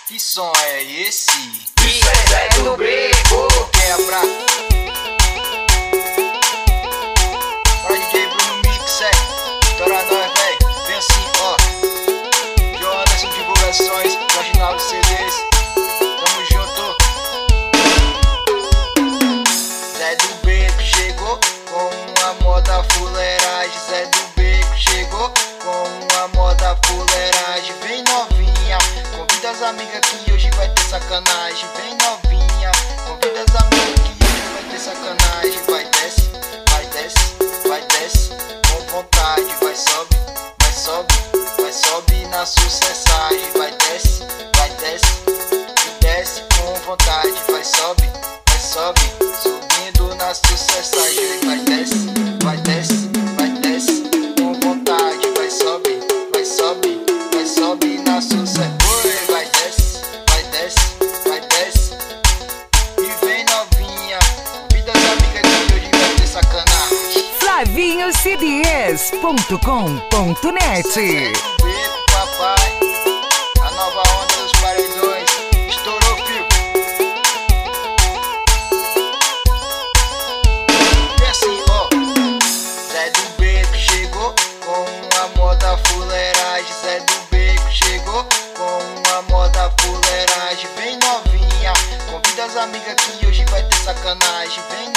Que som é esse? Isso é Zé do Beco. Quebra. Para DJ Bruno Mix, estoura nós, véi. Vem assim, ó. Jonas Divulgações, Marginal CDs. Tamo junto. Zé do Beco chegou com uma moda fuleiragem. Zé do Beco chegou com uma moda fuleiragem. Vem novinha, convida as amigas que hoje vai ter sacanagem. Vem novinha, convida as amigas que hoje vai ter sacanagem. Vai desce, vai desce, vai desce com vontade. Vai sobe, vai sobe, vai sobe na sucessagem. Vai desce, e desce com vontade. Vai sobe, subindo na sucessagem. Vai desce, vai desce, vai desce com vontade. Vai sobe, vai sobe, vai sobe na sucessagem. Vai desce, vai desce, vai desce. E vem novinha, convida as amigas que hoje vai ter sacanagem. FlavinhoCDs.com.net. Beco, papai, a nova onda dos paredões. Estourou, fio. E assim, ó. Zé do Beco chegou com uma moda fuleiragem. Zé do Beco chegou com uma moda fuleiragem. Vem novinha, convida as amigas que hoje vai ter sacanagem. Vem